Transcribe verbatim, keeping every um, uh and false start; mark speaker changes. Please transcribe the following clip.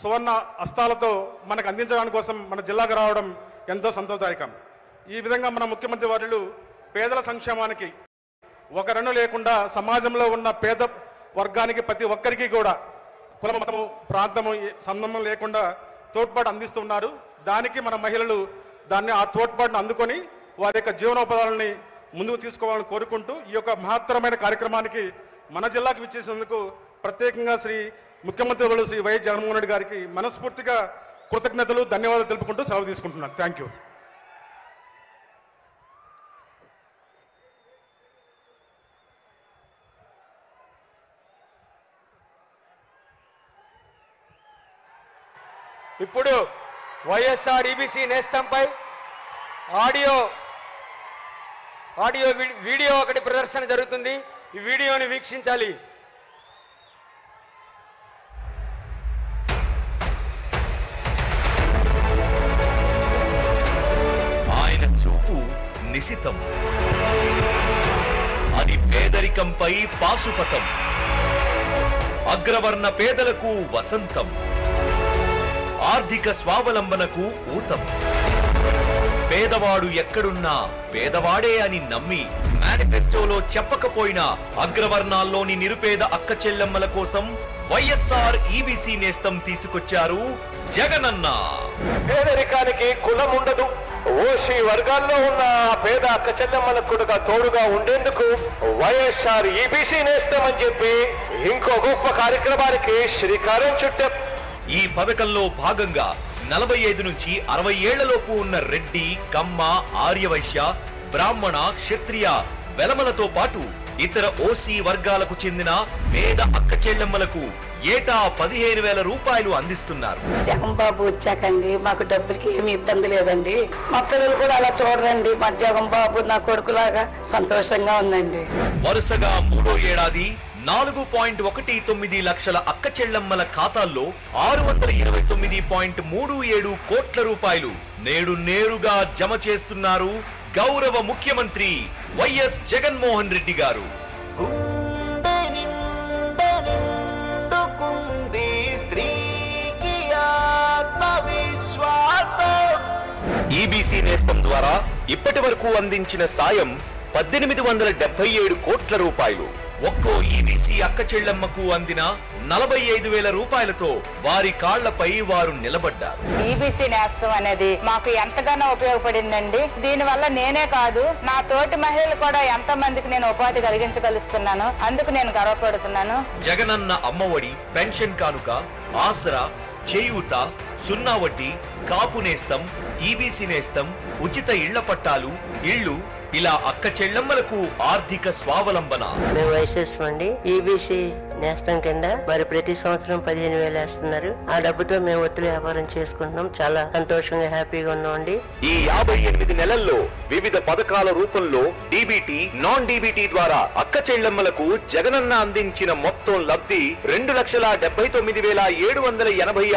Speaker 1: సువర్ణ హస్తాలతో మనకు అందించడానికి కోసం మన జిల్లాకు రావడం ఎంతో సంతోషదాయకం. ఈ విధంగా మన ముఖ్యమంత్రి వర్యులు పేదల సంక్షేమానికి ఒక రెన్ను లేకుండా సమాజంలో ఉన్న పేద వర్గానికి ప్రతి ఒక్కరికి కూడా కుల మతము ప్రాంతము సంబంధం లేకుండా తోడ్పాటు అందిస్తున్నారు. దానికి మన మహిళలు దాన్ని ఆ తోడ్పాటును అందుకొని వారి యొక్క జీవనోపాధాలని ముందుకు తీసుకోవాలని కోరుకుంటూ ఈ యొక్క మహత్తరమైన కార్యక్రమానికి మన జిల్లాకు విచ్చేసినందుకు ప్రత్యేకంగా శ్రీ ముఖ్యమంత్రి వర్యులు శ్రీ వైఎస్ జగన్మోహన్ రెడ్డి గారికి మనస్ఫూర్తిగా కృతజ్ఞతలు ధన్యవాదాలు తెలుపుకుంటూ సెలవు తీసుకుంటున్నాను. Thank you.
Speaker 2: ఇప్పుడు వైఎస్ఆర్ ఈబీసీ నేస్తంపై ఆడియో ఆడియో వీడియో ఒకటి ప్రదర్శన జరుగుతుంది. ఈ వీడియోని వీక్షించాలి.
Speaker 3: ఆయన చూపు నిశితం, అది పేదరికంపై పాశుపతం, అగ్రవర్ణ పేదలకు వసంతం, ఆర్థిక స్వావలంబనకు ఊతం. పేదవాడు ఎక్కడున్నా పేదవాడే అని నమ్మి మేనిఫెస్టోలో చెప్పకపోయినా అగ్రవర్ణాల్లోని నిరుపేద అక్క చెల్లెమ్మల కోసం వైఎస్ఆర్ ఈబీసీ నేస్తం తీసుకొచ్చారు జగనన్న.
Speaker 4: పేదరికానికి కులం ఉండదు. ఓసీ వర్గాల్లో ఉన్న పేద అక్క చెల్లెమ్మలకు కూడా తోడుగా ఉండేందుకు వైఎస్ఆర్ ఈబీసీ నేస్తం అని చెప్పి ఇంకో గొప్ప కార్యక్రమానికి శ్రీకారం చుట్టాం.
Speaker 3: ఈ పథకంలో భాగంగా నలభై ఐదు నుంచి అరవై ఏళ్లలోపు ఉన్న రెడ్డి, కమ్మ, ఆర్యవైశ్య, బ్రాహ్మణ, క్షత్రియ, వెలమలతో పాటు ఇతర ఓసీ వర్గాలకు చెందిన పేద అక్క చెల్లెమ్మలకు ఏటా పదిహేను వేల రూపాయలు అందిస్తున్నారు.
Speaker 5: జగన్ బాబు వచ్చాకండి మాకు డబ్బులకి ఏమి ఇబ్బంది లేదండి. మా పిల్లలు కూడా అలా చూడరండి. మా జగన్ బాబు నా కొడుకులాగా సంతోషంగా ఉందండి.
Speaker 3: వరుసగా మూడో ఏడాది నాలుగు పాయింట్ ఒకటి తొమ్మిది లక్షల అక్క చెల్లెమ్మల ఖాతాల్లో ఆరు వందల ఇరవై తొమ్మిది పాయింట్ మూడు ఏడు కోట్ల రూపాయలు నేడు నేరుగా జమ చేస్తున్నారు గౌరవ ముఖ్యమంత్రి వైఎస్ జగన్మోహన్ రెడ్డి గారు. ఈబీసీ నేస్తం ద్వారా ఇప్పటి వరకు అందించిన సాయం పద్దెనిమిది వందల డెబ్బై ఏడు కోట్ల రూపాయలు. ఒక్కో ఈబీసీ అక్క చెల్లెమ్మకు అందిన నలభై ఐదు వేల రూపాయలతో వారి కాళ్లపై వారు నిలబడ్డారు.
Speaker 6: ఈబీసీ నేస్తం అనేది మాకు ఎంతగానో ఉపయోగపడిందండి. దీని వల్ల నేనే కాదు నా తోటి మహిళలు కూడా ఎంతో మందికి నేను ఉపాధి కలిగించగలుగుతున్నాను. అందుకు నేను గర్వపడుతున్నాను.
Speaker 3: జగనన్న అమ్మఒడి, పెన్షన్ కానుక, ఆసరా, చేయూత, సున్నా వడ్డీ, కాపు నేస్తం, ఈబీసీ నేస్తం, ఉచిత ఇళ్ల పట్టాలు, ఇళ్లు, ఇలా అక్క చెల్లెమ్మలకు ఆర్థిక స్వావలంబన.
Speaker 7: మేము వైఎస్ఆర్ అండి. ఈబీసీ నేస్తం కింద మరి ప్రతి సంవత్సరం పదిహేను వేలు వేస్తున్నారు. ఆ డబ్బుతో మేము ఒత్తులు వ్యాపారం చేసుకుంటున్నాం. చాలా సంతోషంగా హ్యాపీగా ఉన్నామండి.
Speaker 3: ఈ యాభై ఎనిమిది నెలల్లో వివిధ పథకాల రూపంలో డీబీటీ, నాన్ డీబీటీ ద్వారా అక్క చెల్లెమ్మలకు జగనన్న అందించిన మొత్తం లబ్ధి రెండు లక్షల డెబ్బై తొమ్మిది వేల ఏడు వందల ఎనభై